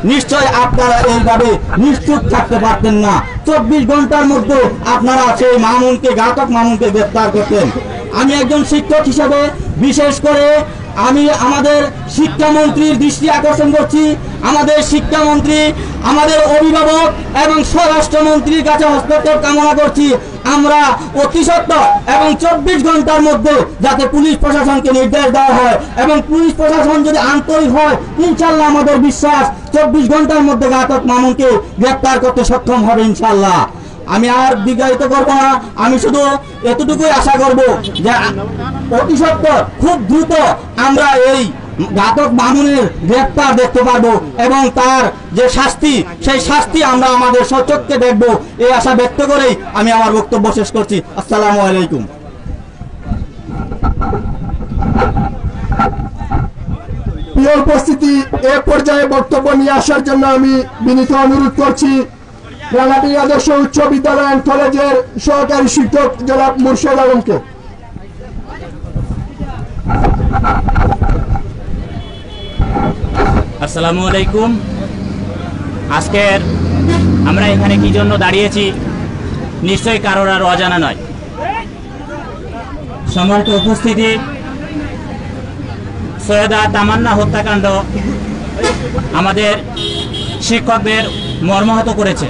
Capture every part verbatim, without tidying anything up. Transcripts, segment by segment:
নিশ্চয় আপনারা এইভাবে নিশ্চুপ থাকতে পারতেন না। চব্বিশ ঘন্টার মধ্যে আপনারা সেই মামুনকে, ঘাতক মামুনকে গ্রেফতার করতেন। আমি একজন শিক্ষক হিসেবে বিশেষ করে আমি আমাদের শিক্ষামন্ত্রীর দৃষ্টি আকর্ষণ করছি। আমাদের শিক্ষামন্ত্রী, আমাদের অভিভাবক এবং স্বরাষ্ট্রমন্ত্রীর কাছে হস্তক্ষেপ কামনা করছি। আমরা অতি সত্বর এবং চব্বিশ ঘন্টার মধ্যে যাতে পুলিশ প্রশাসনকে নির্দেশ দেওয়া হয় এবং পুলিশ প্রশাসন যদি আন্তরিক হয়, ইনশাল্লাহ আমাদের বিশ্বাস চব্বিশ ঘন্টার মধ্যে ঘাতক মামুনকে গ্রেফতার করতে সক্ষম হবে ইনশাল্লাহ। আমি আর দীর্ঘায়িত করব না, আমি শুধু এতটুকুই আশা করব যে অতি সত্বর খুব দ্রুত আমরা এই ঘাতক মামুনের গ্রেফতার দেখতে পারবো এবং তার যে শাস্তি, সেই শাস্তি আমরা আমাদের সচক্ষে দেখব, এই আশা ব্যক্ত করেই আমি আমার বক্তব্য শেষ করছি। আসসালামু আলাইকুম। প্রিয় উপস্থিতি, এ পর্যায়ে বক্তব্য নিয়ে আসার জন্য আমি বিনীত অনুরোধ করছি রাঙামাটি আদর্শ উচ্চ বিদ্যালয় অ্যান্ড কলেজের সহকারী শিক্ষক জনাব মুর্শেদ আলমকে। আসসালামু আলাইকুম। আজকের আমরা এখানে কি জন্য দাঁড়িয়েছি নিশ্চয়ই কারোর আর অজানা নয়। সম্মানিত উপস্থিতি, সৈয়দা তামান্না হত্যাকাণ্ড আমাদের শিক্ষকদের মর্মাহত করেছে।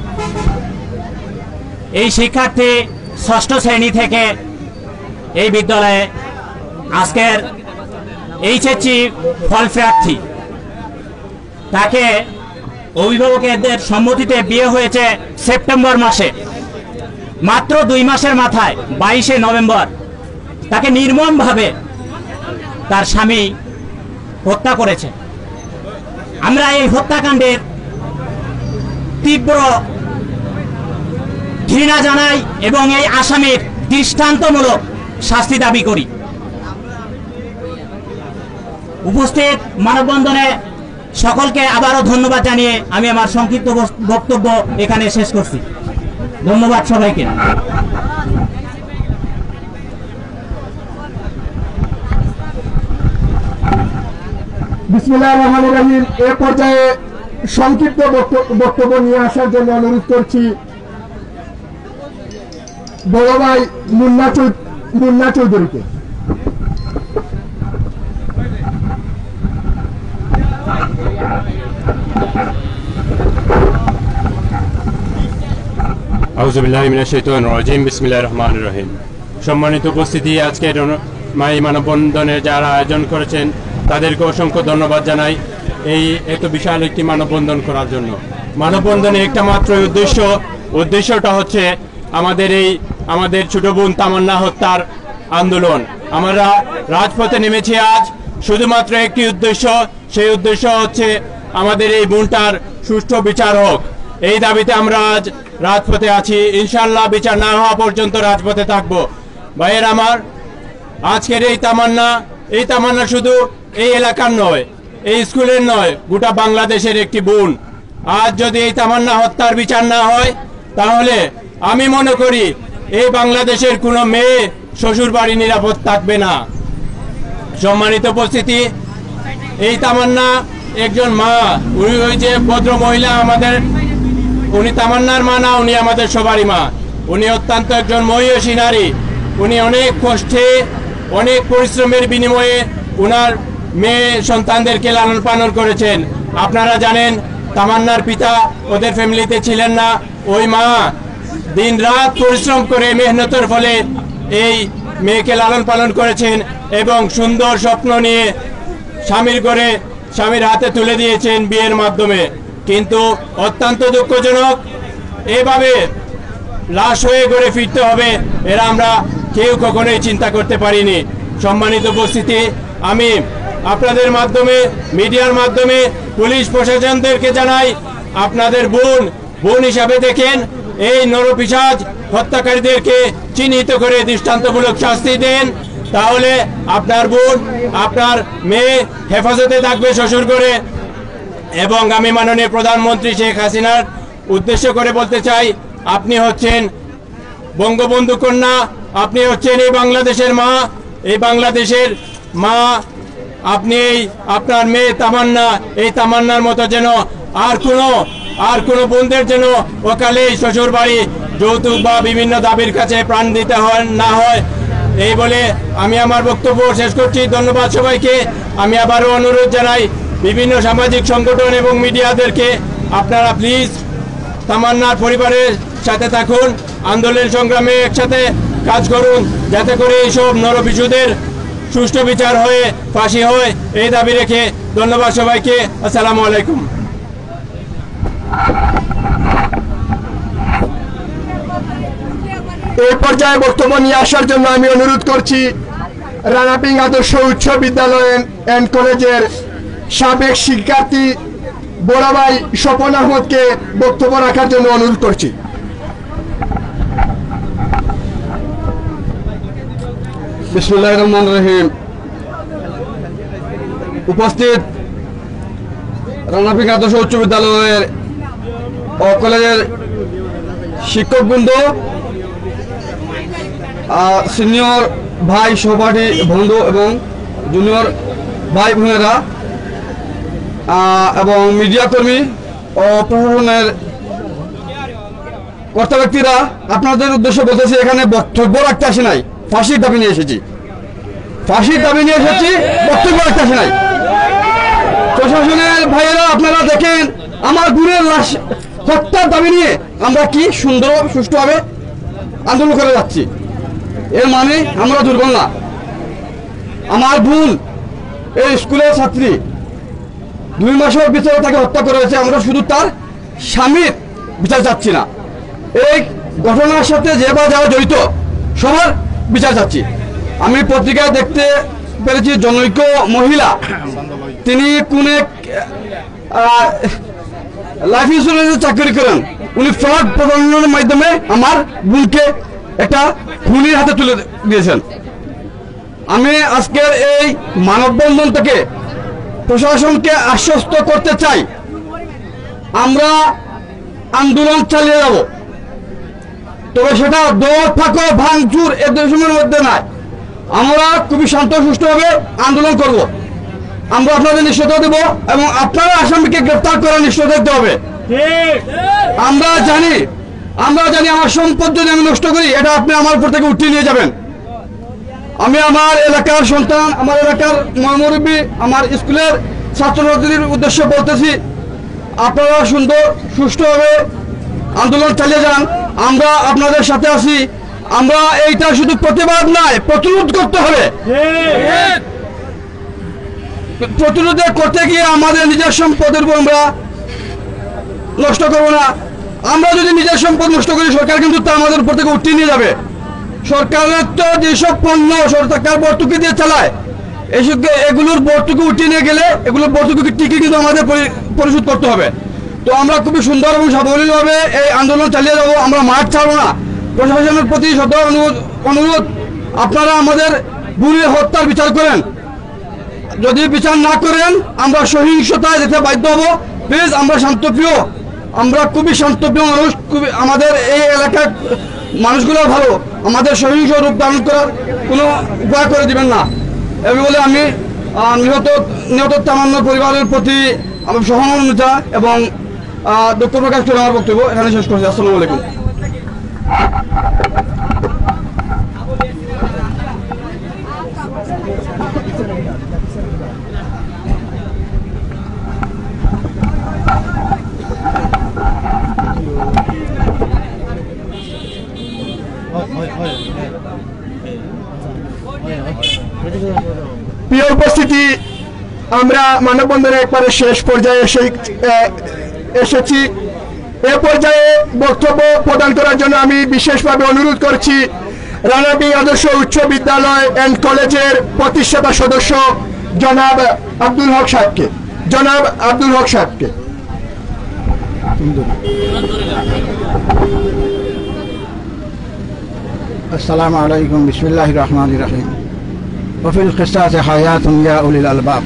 এই শিক্ষার্থী ষষ্ঠ শ্রেণী থেকে এই বিদ্যালয়ে আজকের এইচএসসি ফল প্রার্থী, তাকে অভিভাবকদের সম্মতিতে বিয়ে হয়েছে সেপ্টেম্বর মাসে। মাত্র দুই মাসের মাথায় বাইশে নভেম্বর তাকে নির্মমভাবে তার স্বামী হত্যা করেছে। আমরা এই হত্যাকাণ্ডের তীব্র ঘৃণা জানাই এবং এই আসামির দৃষ্টান্তমূলক শাস্তি দাবি করি। উপস্থিত মানববন্ধনে সকলকে আবারও ধন্যবাদ জানিয়ে আমি আমার সংক্ষিপ্ত বক্তব্য এখানে শেষ করছি। ধন্যবাদ সবাইকে। বিসমিল্লাহির রহমানির রহিম। এ পর্যায়ে সংক্ষিপ্ত বক্তব্য নিয়ে আসার জন্য অনুরোধ করছি বড় ভাই মুন্না মুন্না চৌধুরীকে। আউযু বিল্লাহি মিনাশ শাইতানির রাজিম। বিসমিল্লাহির রহমানির রহিম। সম্মানিত উপস্থিতি, আজকের মাই মানববন্ধনের যারা আয়োজন করেছেন তাদেরকে অসংখ্য ধন্যবাদ জানাই এই এত বিশাল একটি মানববন্ধন করার জন্য। মানববন্ধনের একটা মাত্র উদ্দেশ্য উদ্দেশ্যটা হচ্ছে আমাদের এই আমাদের ছোট বোন তামান্না হত্যার আন্দোলন। আমরা রাজপথে নেমেছি আজ শুধুমাত্র একটি উদ্দেশ্য, সেই উদ্দেশ্য হচ্ছে আমাদের এই বোনটার সুষ্ঠু বিচার হোক। এই দাবিতে আমরা আজ রাজপথে আছি। ইনশাআল্লাহ বিচার না হওয়া পর্যন্ত রাজপথে থাকব। ভাইয়ের আমার, আজকের এই তামান্না এই তামান্না শুধু এই এলাকার নয়, এই স্কুলের নয়, গোটা বাংলাদেশের একটি বোন। আজ যদি এই তামান্না হত্যার বিচার না হয় তাহলে আমি মনে করি এই বাংলাদেশের কোনো মেয়ে শ্বশুর বাড়ি নিরাপদ থাকবে না। সম্মানিত উপস্থিতি, এই তামান্না একজন মা, উনি ওই যে ভদ্র মহিলা আমাদের, উনি তামান্নার মা না, উনি আমাদের সবারই মা। উনি অত্যন্ত একজন মহিষী নারী। উনি অনেক কষ্টে অনেক পরিশ্রমের বিনিময়ে উনার মেয়ে সন্তানদেরকে লালন পালন করেছেন। আপনারা জানেন তামান্নার পিতা ওদের ফ্যামিলিতে ছিলেন না। ওই মা দিন রাত পরিশ্রম করে মেহনতের ফলে এই মেয়েকে লালন পালন করেছেন এবং সুন্দর স্বপ্ন নিয়ে স্বামীর ঘরে স্বামীর হাতে তুলে দিয়েছেন বিয়ের মাধ্যমে। কিন্তু অত্যন্ত দুঃখজনক, এভাবে লাশ হয়ে ঘরে ফিরতে হবে এরা আমরা কেউ কখনোই চিন্তা করতে পারিনি। সম্মানিত উপস্থিতি, আমি আপনাদের মাধ্যমে মিডিয়ার মাধ্যমে পুলিশ প্রশাসনদেরকে জানাই, আপনাদের বোন বোন হিসাবে দেখেন, এই নরপিশাচ হত্যাকারীদেরকে চিহ্নিত করে দৃষ্টান্তমূলক শাস্তি দেন। তাহলে আপনার বোন আপনার মেয়ে হেফাজতে থাকবে শ্বশুর করে। এবং আমি মাননীয় প্রধানমন্ত্রী শেখ হাসিনার উদ্দেশ্য করে বলতে চাই, আপনি হচ্ছেন বঙ্গবন্ধু কন্যা, আপনি হচ্ছেন এই বাংলাদেশের মা। এই বাংলাদেশের মা আপনি এই আপনার মেয়ে তামান্না, এই তামান্নার মতো যেন আর কোনো আর কোনো বোনদের যেন ওকালেই শ্বশুর বাড়ি যৌতুক বা বিভিন্ন দাবির কাছে প্রাণ দিতে হয় না হয়, এই বলে আমি আমার বক্তব্য শেষ করছি। ধন্যবাদ সবাইকে। আমি আবারও অনুরোধ জানাই বিভিন্ন সামাজিক সংগঠন এবং মিডিয়াদেরকে, আপনারা প্লিজ তামান্নার পরিবারের সাথে থাকুন, আন্দোলন সংগ্রামে একসাথে কাজ করুন, যাতে করে এইসব নরপিশুদের সুষ্ঠু বিচার হয়ে ফাঁসি হয়, এই দাবি রেখে ধন্যবাদ সবাইকে। আসসালামু আলাইকুম। এই পর্যায়ে বক্তব্য নিয়ে আসার জন্য আমি অনুরোধ করছি রানাপিং আদর্শ উচ্চ বিদ্যালয় অ্যান্ড কলেজের সাবেক শিক্ষার্থী বড় ভাই স্বপন আহমদকে বক্তব্য রাখার জন্য অনুরোধ করছি। বিসমিল্লাহির রহমানির রহিম। উপস্থিত রানাপিং আদর্শ উচ্চ বিদ্যালয়ের ও কলেজের শিক্ষকবৃন্দ, সিনিয়র ভাই সহপাঠী বন্ধু এবং জুনিয়র ভাই বোনেরা এবং মিডিয়া কর্মী ও প্রশাসনের কর্তা ব্যক্তিরা, আপনাদের উদ্দেশ্যে বলতেছি, এখানে বক্তব্য রাখতে আসি নাই, ফাঁসির দাবি নিয়ে এসেছি। ফাঁসির দাবি নিয়ে এসেছি, বক্তব্য রাখতে আসি নাই। প্রশাসনের ভাইয়েরা আপনারা দেখেন, আমার গুণের লাশ হত্যার দাবি নিয়ে আমরা কি সুন্দর সুষ্ঠুভাবে আন্দোলন করে যাচ্ছি। এর মানে আমরা দুর্বল না। আমার বোন এই স্কুলের ছাত্রী, দুই মাসের ভিতরে তাকে হত্যা করা হয়েছে। আমরা শুধু তার স্বামীর বিচার চাচ্ছি না, এই ঘটনার সাথে যে বা যারা জড়িত সবার বিচার চাচ্ছি। আমি পত্রিকায় দেখতে পেরেছি জনৈক মহিলা, তিনি কোন এক লাইফ ইন্স্যুরেন্সের চাকরি করেন, উনি ফ্রড প্রতারণার মাধ্যমে আমার বোনকে একটা খুনির হাতে তুলে দিয়েছেন। আমি আজকের এই মানববন্ধন থেকে প্রশাসনকে আশ্বস্ত করতে চাই, আমরা আন্দোলন চালিয়ে যাব, তবে সেটা দৌড় ফাঁকো ভাঙচুর এ দেশের মধ্যে নয়। আমরা খুবই শান্ত সুষ্ঠুভাবে আন্দোলন করব। আমরা আপনাদের নিশ্চয়তা দেব এবং আপনারা আসামিকে গ্রেফতার করার নিশ্চয়তা দিতে হবে। আমরা জানি আমরা জানি আমার সম্পদ যদি আমি নষ্ট করি, এটা আপনি আমার উপর থেকে উঠিয়ে নিয়ে যাবেন। আমি আমার এলাকার সন্তান, আমার এলাকার মুরব্বী, আমার স্কুলের ছাত্রছাত্রীদের উদ্দেশ্যে বলতেছি, আপনারা সুন্দর সুষ্ঠুভাবে আন্দোলন চালিয়ে যান, আমরা আপনাদের সাথে আছি। আমরা এইটা শুধু প্রতিবাদ নয়, প্রতিরোধ করতে হবে। প্রতিরোধ করতে গিয়ে আমাদের নিজের সম্পদের উপর আমরা নষ্ট করবো না। আমরা যদি নিজের সম্পদ নষ্ট করি, সরকার কিন্তু তা আমাদের উপর থেকে উঠিয়ে নিয়ে যাবে। সরকারের তো যেসব পণ্য সরকার ভর্তুকি দিয়ে চালায়, এইসব এগুলোর ভর্তুকি উঠিয়ে নিয়ে গেলে এগুলোর ভর্তুকি টিকে কিন্তু আমাদের পরিশোধ করতে হবে। তো আমরা খুবই সুন্দর এবং সাবলীলভাবে এই আন্দোলন চালিয়ে যাবো, আমরা মাঠ ছাড়বো না। প্রশাসনের প্রতি সদয় অনুরোধ অনুরোধ আপনারা আমাদের বুড়ি হত্যার বিচার করেন। যদি বিচার না করেন, আমরা সহিংসতায় যেতে বাধ্য হবো। প্লিজ, আমরা শান্তপ্রিয়, আমরা খুবই শান্তপ্রিয় মানুষ। খুবই আমাদের এই এলাকার মানুষগুলো ভালো, আমাদের সহিংস রূপ ধারণ করার কোনো উপায় করে দিবেন না। এই বলে আমি নিহত নিহত তামান্না পরিবারের প্রতি আমার সহমর্মিতা এবং দুঃখ প্রকাশ করে আমার বক্তব্য এখানে শেষ করছি। আসসালামু আলাইকুম। প্রিয় উপস্থিতি, আমরা মানববন্ধনের একবারে শেষ পর্যায়ে এসে এসেছি। এ পর্যায়ে বক্তব্য প্রদান করার জন্য আমি বিশেষভাবে অনুরোধ করছি রানাপিং আদর্শ উচ্চ বিদ্যালয় অ্যান্ড কলেজের প্রতিষ্ঠাতা সদস্য জনাব আব্দুল হক সাহেবকে জনাব আব্দুল হক সাহেবকে আসসালামু আলাইকুম। বিসমিল্লাহির রহমানির রহিম। ওয়াফিল কিসাসি হায়াতুন ইয়া উলিল আলবাব।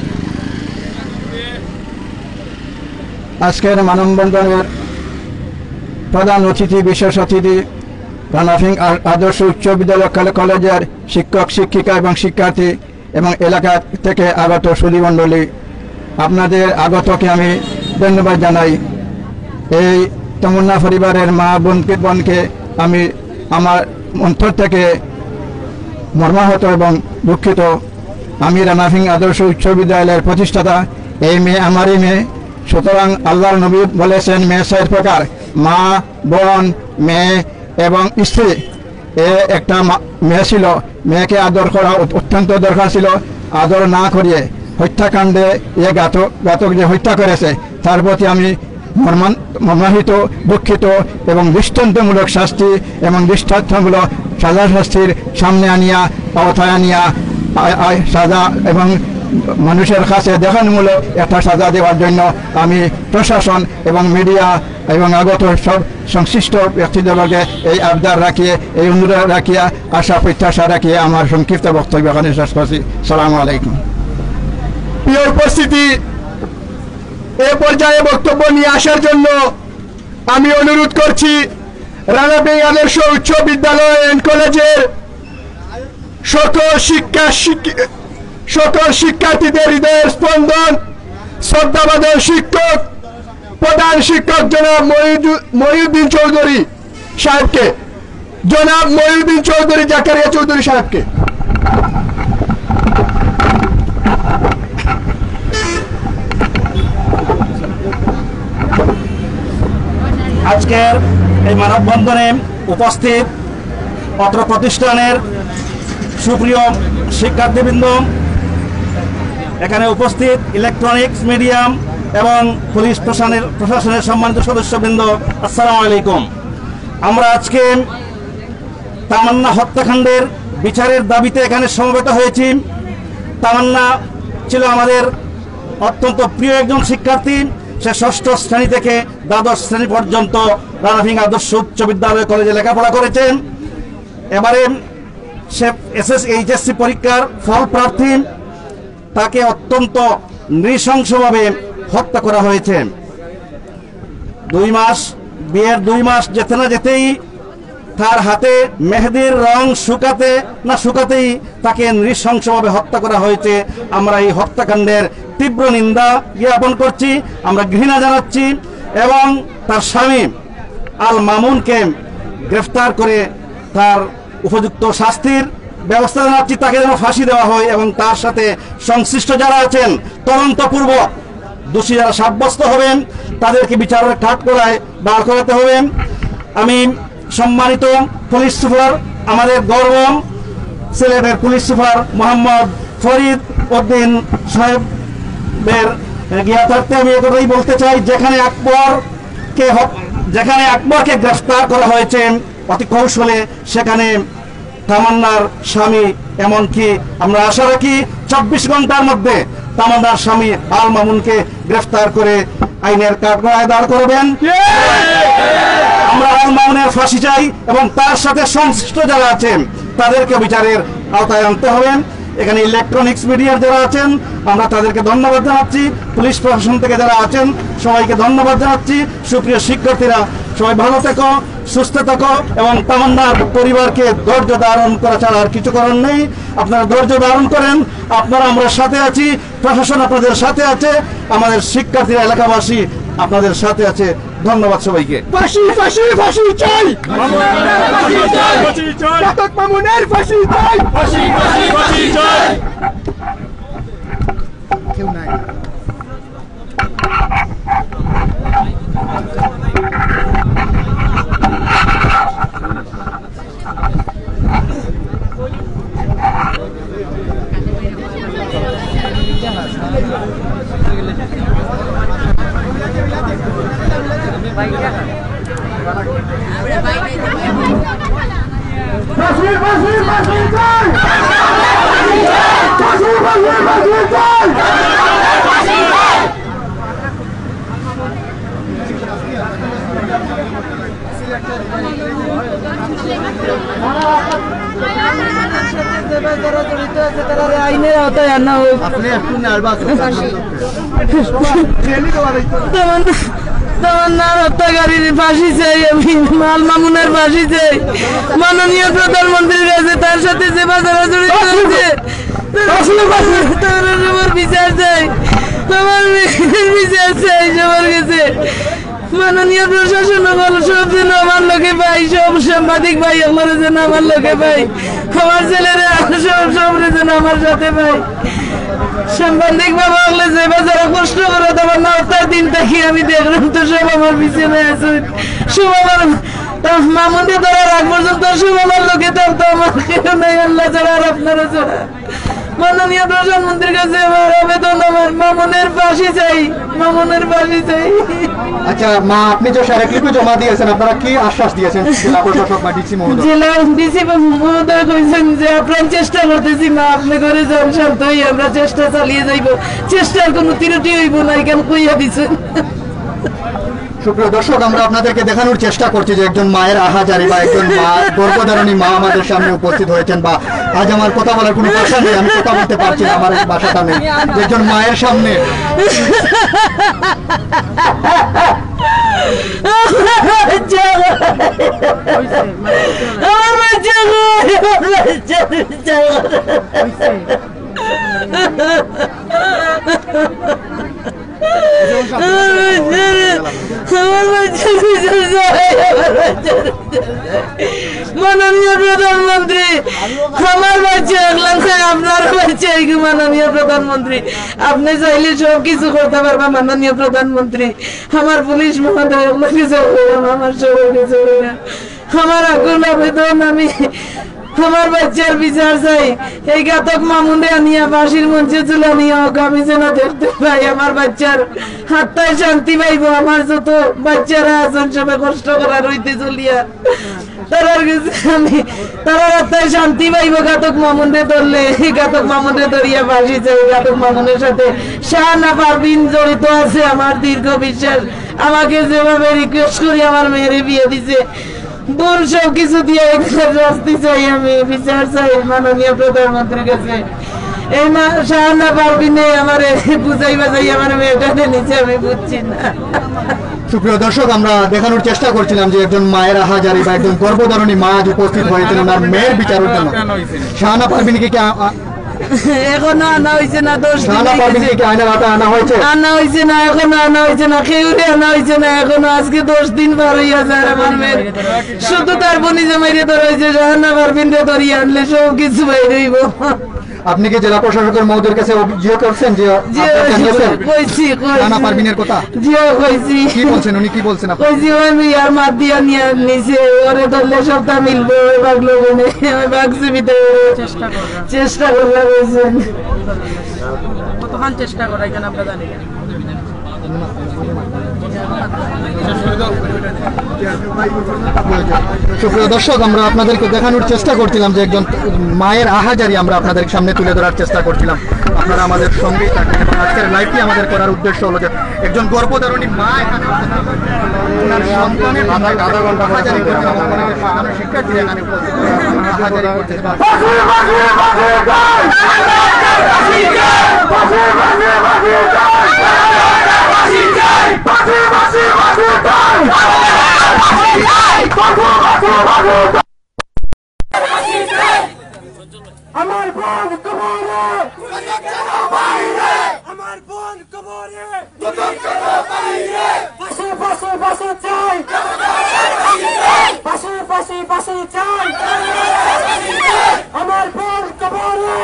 আজকের মানববন্ধনের প্রধান অতিথি, বিশেষ অতিথি রানাপিং আদর্শ উচ্চ বিদ্যালয় কলেজের শিক্ষক শিক্ষিকা এবং শিক্ষার্থী এবং এলাকা থেকে আগত সুধীমণ্ডলী, আপনাদের আগতকে আমি ধন্যবাদ জানাই। এই তমন্না পরিবারের মা বোনকে বোনকে আমি আমার অন্তর থেকে মর্মাহত এবং দুঃখিত। আমি রানাফিং আদর্শ উচ্চ বিদ্যালয়ের প্রতিষ্ঠাতা। এই মেয়ে আমারই মেয়ে, সুতরাং আল্লাহর নবী বলেছেন মেয়ে চার প্রকার, মা, বোন, মেয়ে এবং স্ত্রী। এ একটা মেয়ে ছিল, মেয়েকে আদর করা অত্যন্ত দরকার ছিল। আদর না করিয়ে হত্যাকাণ্ডে এ ঘাতক ঘাতক যে হত্যা করেছে তার প্রতি আমি মর্মান মর্মাহিত, দুঃখিত এবং দৃষ্টান্তমূলক শাস্তি এবং দৃষ্টান্তমূলক সাজা শাস্তির সামনে আনিয়া আওতায় আনিয়া সাজা এবং মানুষের কাছে দেখানমূলক একটা সাজা দেওয়ার জন্য আমি প্রশাসন এবং মিডিয়া এবং আগত সব সংশ্লিষ্ট ব্যক্তিদেরকে এই আবদার রাখিয়ে, এই অনুরোধ রাখিয়া, আশা প্রত্যাশা রাখিয়ে আমার সংক্ষিপ্ত বক্তব্য এখানে শেষ করছি। সালামু আলাইকুম। প্রিয় উপস্থিতি, এ পর্যায়ে বক্তব্য নিয়ে আসার জন্য আমি অনুরোধ করছি রানাফিং আদর্শ উচ্চ বিদ্যালয় এন্ড কলেজের সকল শিক্ষা সকল শিক্ষার্থীদের হৃদয়ের স্পন্দন, শ্রদ্ধাবাদন শিক্ষক, প্রধান শিক্ষক জনাব মহিউদ্দিন চৌধুরী সাহেবকে, জনাব মহিউদ্দিন চৌধুরী জাকারিয়া চৌধুরী সাহেবকে। আজকের এই মানববন্ধনে উপস্থিত অত্র প্রতিষ্ঠানের সুপ্রিয় শিক্ষার্থীবৃন্দ, এখানে উপস্থিত ইলেকট্রনিক্স মিডিয়াম এবং পুলিশ প্রশাসনের প্রশাসনের সম্মানিত সদস্যবৃন্দ, আসসালামু আলাইকুম। আমরা আজকে তামান্না হত্যাকাণ্ডের বিচারের দাবিতে এখানে সমবেত হয়েছি। তামান্না ছিল আমাদের অত্যন্ত প্রিয় একজন শিক্ষার্থী। সে ষষ্ঠ শ্রেণী থেকে দ্বাদশ শ্রেণী পর্যন্ত রানাফিং আদর্শ উচ্চ বিদ্যালয় কলেজে লেখাপড়া করেছেন। এবারে সে এসএস এইচএসসি পরীক্ষার ফল প্রার্থী। তাকে অত্যন্ত নৃশংসভাবে হত্যা করা হয়েছে। দুই মাস বিয়ের দুই মাস যেতে না যেতেই তার হাতে মেহেদির রং শুকাতে না শুকাতেই তাকে নৃশংসভাবে হত্যা করা হয়েছে। আমরা এই হত্যাকাণ্ডের তীব্র নিন্দা জ্ঞাপন করছি, আমরা ঘৃণা জানাচ্ছি এবং তার স্বামী আল মামুনকে গ্রেফতার করে তার উপযুক্ত শাস্তির ব্যবস্থা জানাচ্ছি। তাকে যেন ফাঁসি দেওয়া হয় এবং তার সাথে সংশ্লিষ্ট যারা আছেন তদন্তপূর্বক দোষী যারা সাব্যস্ত হবেন তাদেরকে বিচারের কাঠগড়ায় দাঁড় করাতে হবে। আমি সম্মানিত পুলিশ সুপার, আমাদের গর্ব সিলেটের পুলিশ সুপার মোহাম্মদ ফরিদ উদ্দিন সাহেবের জ্ঞাতার্থে আমি একথাই বলতে চাই, যেখানে আকবরকে যেখানে আকবরকে গ্রেফতার করা হয়েছে অতি কৌশলে, সেখানে তামান্নার স্বামী, এমনকি আমরা আশা রাখি চব্বিশ ঘন্টার মধ্যে তামান্নার স্বামী আল মামুনকে গ্রেফতার করে আইনের কাঠগড়ায় দাঁড় করবেন। আমরা আল মামুনের ফাঁসি চাই এবং তার সাথে সংশ্লিষ্ট যারা আছেন তাদেরকে বিচারের আওতায় আনতে হবে। এখানে ইলেকট্রনিক্স মিডিয়ার যারা আছেন আমরা তাদেরকে ধন্যবাদ জানাচ্ছি, পুলিশ প্রশাসন থেকে যারা আছেন সবাইকে ধন্যবাদ জানাচ্ছি। সুপ্রিয় শিক্ষার্থীরা, সবাই ভালো থেকো, সুস্থ থাকো এবং তামান্নার পরিবারকে ধৈর্য ধারণ করা ছাড়া আর কিছু করার নেই। আপনারা ধৈর্য ধারণ করেন, আপনারা আমরা সাথে আছি, প্রশাসন আপনাদের সাথে আছে, আমাদের শিক্ষার্থীরা এলাকাবাসী আপনাদের সাথে আছে। ধন্যবাদ সবাইকে। ফাঁসি ফাঁসি ফাঁসি চাই, ঘাতক মামুনের ফাঁসি চাই, ফাঁসি ফাঁসি ফাঁসি চাই। কেউ নাই। ফাঁসি ফাঁসি ফাঁসি চাই, ফাঁসি ফাঁসি ফাঁসি চাই, ফাঁসি চাই। আপনি একটু নার্ভাস তামান্নার হত্যাকারীর ফাঁসি চাই, আমি আল মামুনের ফাঁসি চাই। মাননীয় প্রধানমন্ত্রীর কাছে তার সাথে যে বাজারা জড়িত আছে তার বিচার চাই। আমার বিচার চাই সবার কাছে। মাননীয় প্রশাসন বলো সব যেন আমার লোকে পাই, সব সাংবাদিক ভাই আমার যেন আমার লোকে পাই, আমার ছেলেরা সব সব যেন আমার সাথে পাই। সাংবাদিক বাবা হলে যে যারা কষ্ট করে তোমার নটার দিন থাকি আমি দেখলাম তো সব আমার বিছানায় আছে, সব আমার মামুনকে ধরার আগ পর্যন্ত সব আমার লোকে থাকতো, আমার কেউ নাই আল্লাহ ছাড়া আর আপনারা ছাড়া। মাননীয় প্রধানমন্ত্রীর কাছে আমার আবেদন, আমার মামুনের ফাঁসি চাই, মামুনের ফাঁসি চাই। আচ্ছা মা, আপনি যে স্মারকলিপি জমা দিয়েছেন, আপনারা কি আশ্বাস দিয়েছেন জেলা প্রশাসক বা ডিসি মহোদয়? জেলা ডিসি মহোদয় কইছেন যে আপনার চেষ্টা করতেছি মা, আপনি করে যান শান্ত হই, আমরা চেষ্টা চালিয়ে যাইব, চেষ্টার কোনো ত্রুটি হইব না, কেন কইয়া দিছেন। সুপ্রিয় দর্শক, আমরা আপনাদেরকে দেখানোর চেষ্টা করছি যে একজন মায়ের আহাজারি বা একজন মা, গর্ভধারণী মা আমাদের সামনে উপস্থিত হয়েছেন। বা আজ আমার কথা বলার কোনো ভাষা নেই, আমি কথা বলতে পারছি না, আমার এই ভাষাটা নেই। যে একজন মায়ের সামনে মাননীয় প্রধানমন্ত্রী, আমার বাচ্চা আপনার বাচ্চা, মাননীয় প্রধানমন্ত্রী আপনি চাইলে সব কিছু করতে পারবা। মাননীয় প্রধানমন্ত্রী, আমার পুলিশ মহোদয় আমার সবার কিছু আমার আগুন আবেদন, আমি আমার বাচ্চার বিচার চাই। এই ঘাতক মামুনে আনিয়া ফাঁসির মঞ্চে চলে নিয়ে হোক, আমি যেন দেখতে পাই আমার বাচ্চার হাতটায় শান্তি পাইব। আমার যত বাচ্চারা আছেন সবাই কষ্ট করা রইতে চলিয়া, তারার কাছে আমি তারা হাতটায় শান্তি পাইব। ঘাতক মামুনে ধরলে এই ঘাতক মামুনে ধরিয়া ফাঁসি চাই। ঘাতক মামুনের সাথে শাহানা পারভিন জড়িত আছে, আমার দীর্ঘ বিশ্বাস। আমাকে যেভাবে রিকোয়েস্ট করি আমার মেয়েরে বিয়ে দিছে, বোন সব কিছু দিয়ে শাস্তি চাই, আমি বিচার চাই মাননীয় প্রধানমন্ত্রীর কাছে। এই মা শাহানা পারভিনে আমার বুঝাই বাজাই আমার মেয়েটা নিচে, আমি বুঝছি না। সুপ্রিয় দর্শক, আমরা দেখানোর চেষ্টা করছিলাম যে একজন মায়ের আহাজারি বা একজন গর্ভধারণী মা আজ উপস্থিত হয়েছেন ওনার মেয়ের বিচারের জন্য। শাহানা পারভিনকে কি এখনো আনা হয়েছে না, দোষ শাহানা পারভিনকে কি আইনের আওতায় আনা হয়েছে? আনা হয়েছে না, এখনো আনা হয়েছে না, কেউরে আনা হয়েছে না এখনো। আজকে দশ দিন পার হইয়া যায় আমার মেয়ের, শুধু তার বনি জামাইরে ধরা হয়েছে, শাহানা পারভিনরে ধরিয়ে আনলে সব কিছু বাইরে হইব। আপনি কি জেলা প্রশাসকের মহোদয়ের কাছে অভিযোগ করছেন যে কইছি শাহানা পারভিনের কথা? জিও কইছি। কি বলছেন উনি, কি বলছেন আপনি? কইছি ওই মিয়ার মাত দিয়া নিয়ে নিছে, ওরে ধরলে সবটা মিলবে, ওই বাগলো বনে ওই বাগছে ভিতরে চেষ্টা করলাম চেষ্টা করলাম কইছেন। কতক্ষণ চেষ্টা করাই কেন আমরা জানি না। সুপ্রিয় দর্শক, আমরা আপনাদেরকে দেখানোর চেষ্টা করছিলাম যে একজন মায়ের আহাজারি আমরা আপনাদের সামনে তুলে ধরার চেষ্টা করছিলাম। আপনারা আমাদের সঙ্গেই থাকবেন এবং আজকের লাইভটি আমাদের করার উদ্দেশ্য হলো যে একজন গর্ভধারণী মা এখানে ওনার সন্তানের আধা ঘন্টা আহাজারি করছেন এবং অনেকে সাধারণ শিক্ষার্থী এখানে উপস্থিত আহাজারি করছেন। আমার বোন কবরে, আমার বোন কবরে, পাশে পাশে পাশে চাই, পাশে পাশে পাশে চাই, আমার বোন কবরে,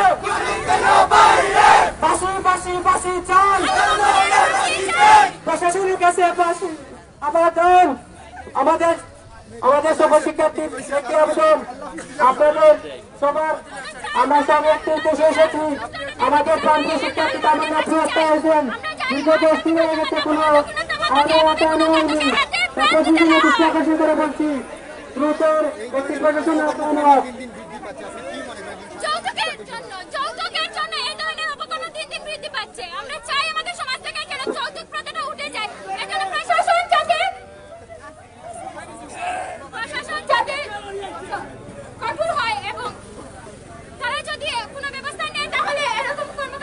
পাশে পাশে পাশে চাই, প্রশাসনের কাছে পাশে আবেদন, আমাদের আমাদের সব শিক্ষার্থী একটি আবেদন, আপনাদের সবার আমরা সব একটি উদ্দেশ্যে এসেছি। আমাদের প্রান্তীয় শিক্ষার্থী তামিল রাস্তায় হয়েছেন, দীর্ঘ দশ দিন হয়ে গেছে কোনো আলোচনা আনা হয়নি। তারপর বিভিন্ন দৃষ্টি আকর্ষণ করে বলছি, দ্রুতর একটি প্রশাসন আপনার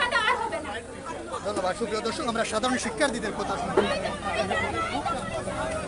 ধন্যবাদ। সুপ্রিয় দর্শক, আমরা সাধারণ শিক্ষার্থীদের কথা শুনছি।